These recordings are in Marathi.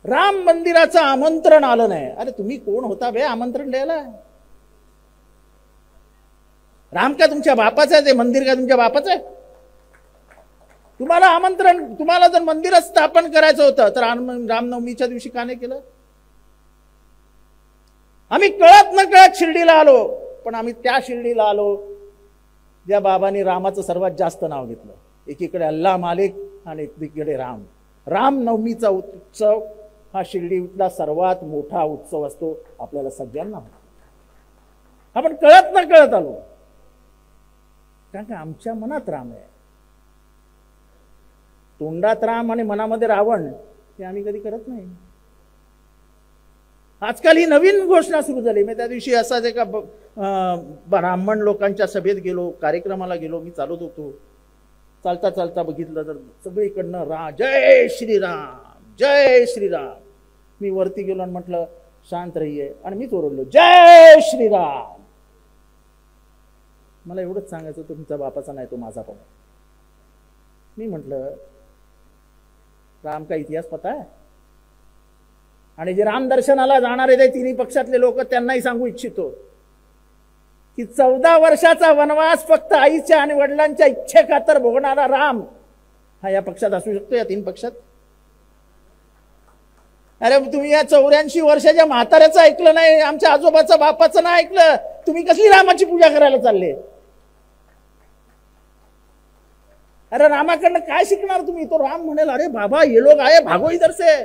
राम मंदिराचं आमंत्रण आलं नाही। अरे तुम्ही कोण होता बे आमंत्रण द्यायला? राम का तुमच्या बापाचं आहे? ते मंदिर का तुमच्या बापाचं आहे? तुम्हाला आमंत्रण, तुम्हाला जर मंदिर स्थापन करायचं होतं तर रामनवमीच्या दिवशी का नाही केलं? आम्ही कळत न कळत शिर्डीला आलो, पण आम्ही त्या शिर्डीला आलो ज्या बाबांनी रामाचं सर्वात जास्त नाव घेतलं। एकीकडे अल्लाह मालिक आणि एकीकडे राम। रामनवमीचा उत्सव हा शिर्डीतला सर्वात मोठा उत्सव असतो, आपल्याला सगळ्यांना आपण कळत न कळत आलो, कारण का आमच्या मनात राम आहे। तोंडात राम आणि मनामध्ये रावण हे आम्ही कधी करत नाही। आजकाल ही नवीन घोषणा सुरू झाली। मी त्या दिवशी असाच एका ब्राह्मण लोकांच्या सभेत गेलो, कार्यक्रमाला गेलो, मी चालत होतो, चालता चालता बघितलं तर सगळीकडनं जय श्रीराम जय श्रीराम। मी वरती गेलो आणि म्हटलं शांत रहिये, आणि मीच ओरडलो जय श्रीराम। मला एवढंच सांगायचं, तुमचा बापाचा नाही तो माझा पण। मी म्हटलं राम का इतिहास पता आहे? आणि जे राम दर्शनाला जाणारे ते तिन्ही पक्षातले लोक, त्यांनाही सांगू इच्छितो की 14 वर्षाचा वनवास फक्त आईच्या आणि वडिलांच्या इच्छेखातर भोगणारा राम हा या पक्षात असू शकतो, या 3 पक्षात? अरे तुम्ही या 84 वर्षाच्या म्हाताऱ्याचं ऐकलं नाही, आमच्या आजोबाचं बापाचं नाही ऐकलं, तुम्ही कसली रामाची पूजा करायला चालले? अरे रामाकडनं काय शिकणार तुम्ही? तो राम म्हणेल अरे बाबा ये लोग आए, भागो इधर से।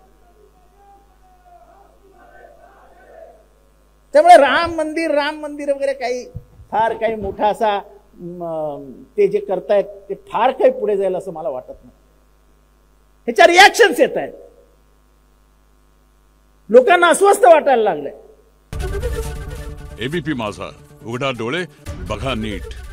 त्यामुळे राम मंदिर वगैरे काही फार काही मोठा असा ते जे करतायत ते फार काही पुढे जाईल असं मला वाटत नाही। ह्याच्या रिॲक्शन्स येत आहेत, लोकांना अस्वस्थ वाटायला लागलंय। एबीपी माझा, उघडा डोळे बघा नीट।